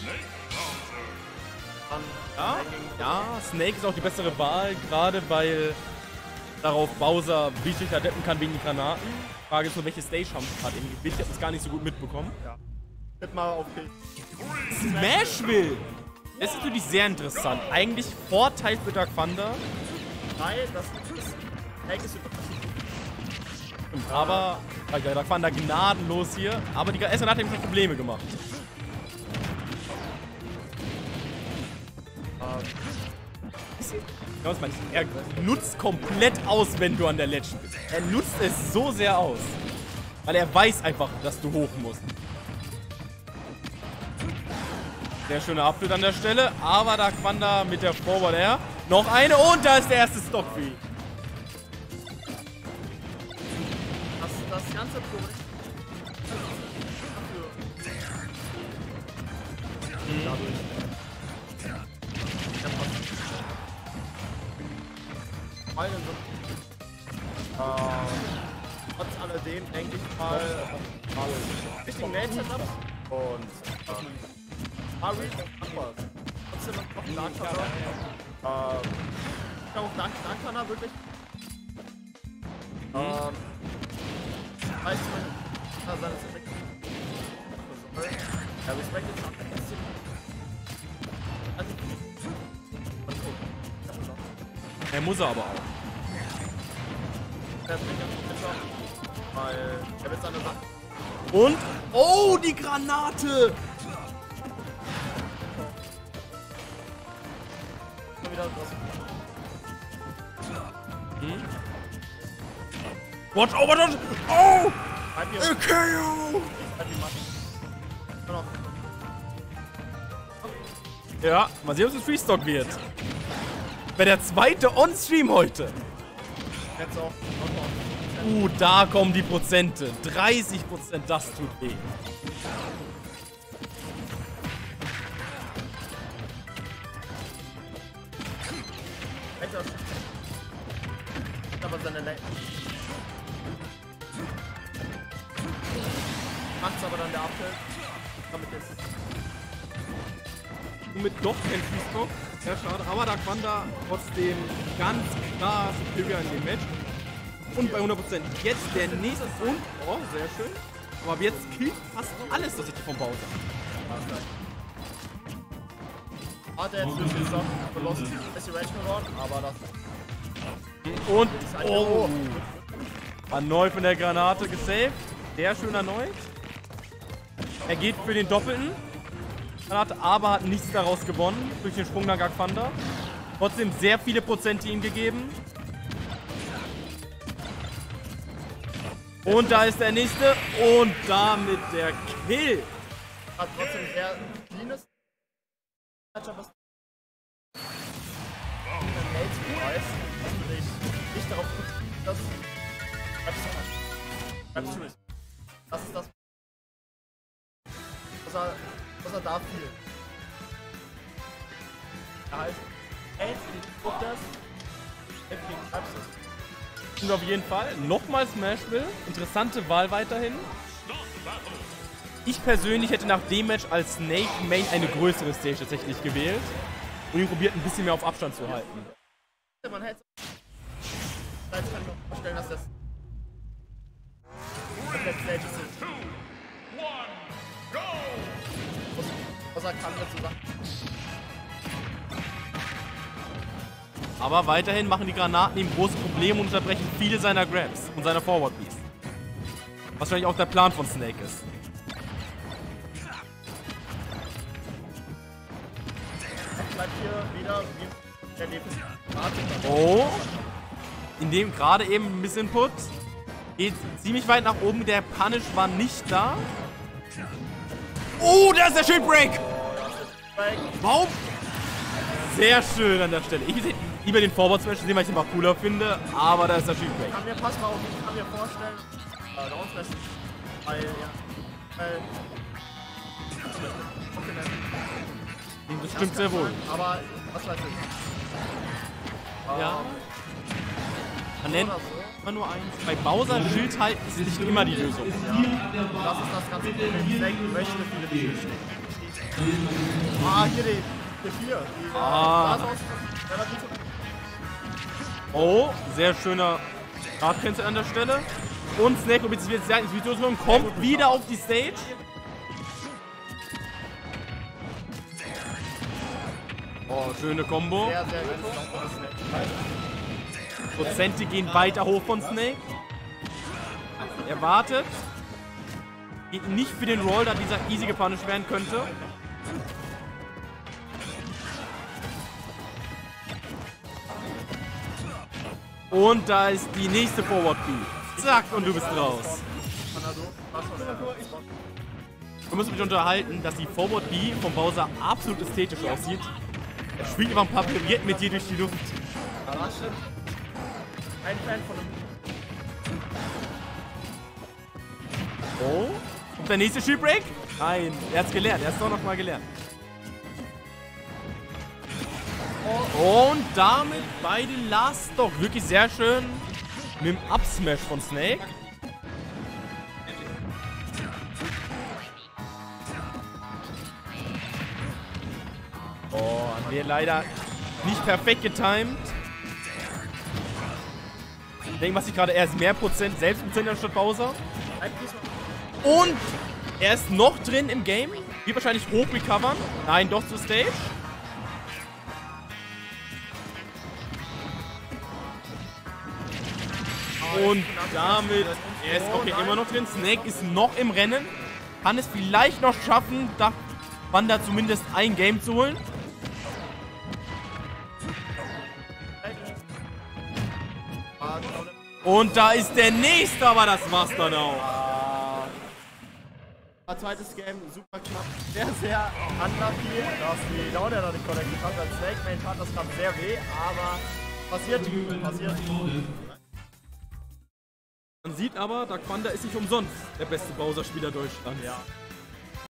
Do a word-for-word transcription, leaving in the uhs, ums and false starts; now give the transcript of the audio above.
Ja, ja, Snake ist auch die bessere Wahl, gerade weil darauf Bowser wichtig adeppen kann wegen den Granaten. Die Frage ist nur, welche Stage haben sie gerade irgendwie. Ich habe das gar nicht so gut mitbekommen. Ja. Tipp mal auf Kill. Smashville! Das ist natürlich sehr interessant. Eigentlich Vorteil für Dark Thunder. Nein, das ist... Snake ist überraschend. Aber ja, Dark Thunder gnadenlos hier. Aber die S N hat ihm schon Probleme gemacht. Ja, was meine ich? Er nutzt komplett aus, wenn du an der Ledge bist. Er nutzt es so sehr aus. Weil er weiß einfach, dass du hoch musst. Sehr schöner Abschnitt an der Stelle. Aber Dark Thunder mit der Forward Air. Noch eine und da ist der erste Stock für ihn. Das, das ganze Problem... Mhm. Dadurch. Meine so, äh, trotz alledem denke ich mal richtigen Main-Setup und ähm, Ari und trotzdem noch Dark Thunder. Ähm, ich glaube auch Dark, Dark Thunder wirklich. Mhm. Ähm, weiß man, ja, seine Entwicklung. Er respektiert es auch ein bisschen. Er muss er aber auch. Der bringt ganz gut mit, weil er wird seine Sachen. Und? Oh, die Granate! Wieder was. Hm? Watch, oh, watch, oh! Okay, K O! Ja, mal sehen, ob es Freestock wird. Bei der zweite On-Stream heute. Jetzt auch. Uh, da kommen die Prozente. dreißig Prozent, das tut weh. Aber seine Le macht's aber dann der Abfeld. Damit ist Somit doch kein Freestock. Sehr schade. Aber da Thunder trotzdem ganz klar superior in dem Match. Und bei hundert Prozent. Jetzt der nächste und oh, sehr schön. Aber jetzt killt fast alles das vom Bowser. Hat er jetzt wirklich gesagt, verlost ist die Range geworden, aber das. Und oh. Erneut von der Granate gesaved. Sehr schön erneut. Er geht für den Doppelten. Granate, aber hat nichts daraus gewonnen durch den Sprung nach Dark Thunder. Trotzdem sehr viele Prozente ihm gegeben. Und da ist der nächste. Und damit der Kill. Hat trotzdem sehr cleanes Matchup, was weiß, dass nicht darauf dass das ist das, was er, was er da fiel. Er heißt, ey, guck das, und auf jeden Fall nochmal Smashville. Interessante Wahl weiterhin. Ich persönlich hätte nach dem Match als Snake Main eine größere Stage tatsächlich gewählt und ihn probiert ein bisschen mehr auf Abstand zu halten. Man hätte ich kann mir vorstellen, dass das der Stage ist. Was er kann dazu sagen. Aber weiterhin machen die Granaten ihm große Probleme und unterbrechen viele seiner Grabs und seiner Forward Beats. Was wahrscheinlich auch der Plan von Snake ist. Bleibt hier wieder der Erlebnis. Oh. In dem gerade eben ein bisschen Put. Geht ziemlich weit nach oben. Der Punish war nicht da. Oh, da ist der Shield Break. Warum? Sehr schön an der Stelle. Ich hätte lieber den Forward Smash sehen, weil ich den einfach cooler finde. Aber da ist der Shield Break. Ich kann mir, pass mal auf, ich kann mir vorstellen, äh, Down Smash, weil, ja, weil, das stimmt sehr wohl. Aber, was weiß ich. Ja. Man nennt immer nur eins. Bei Bowser Schild halten ist nicht immer die Lösung. Ja, das ist das ganze Problem. Snake möchte viele Dinge stehen. Ah, hier die, die vier. Die, Ah. äh, Oh, sehr schöner Radcancel an der Stelle. Und Snake probiert sich jetzt ins Video zu kommen, kommt wieder auf die Stage. Oh, schöne Combo. Sehr, sehr gut. Prozente gehen weiter hoch von Snake. Er wartet. Geht nicht für den Roll, da dieser easy gepunished werden könnte. Und da ist die nächste Forward B. Zack, und du bist raus. Wir müssen mich unterhalten, dass die Forward B vom Bowser absolut ästhetisch aussieht. Er spielt einfach ein paar Pirouetten mit dir durch die Luft. Ein Fan von einem. Oh, kommt der nächste Shieldbreak? Nein, er hat's gelernt, er hat's doch noch mal gelernt. Und damit beide Last Stock. Wirklich sehr schön mit dem Up-Smash von Snake. Oh, an der leider nicht perfekt getimed. Ich denke, was ich gerade, er ist mehr Prozent, Selbstprozent anstatt Bowser. Und er ist noch drin im Game. Wird wahrscheinlich hoch recovern. Nein, doch zur Stage. Und damit, er ist okay, immer noch drin. Snake ist noch im Rennen. Kann es vielleicht noch schaffen, da Wanda zumindest ein Game zu holen. Und da ist der nächste, aber das war's dann auch. Ah, zweites Game, super knapp. Sehr, sehr unlucky, dass die Down noch nicht connected hat. Als Snake Main tat das gerade sehr weh, aber passiert, passiert. Man sieht aber, Dark Panda ist nicht umsonst der beste Bowser-Spieler Deutschlands. Ja.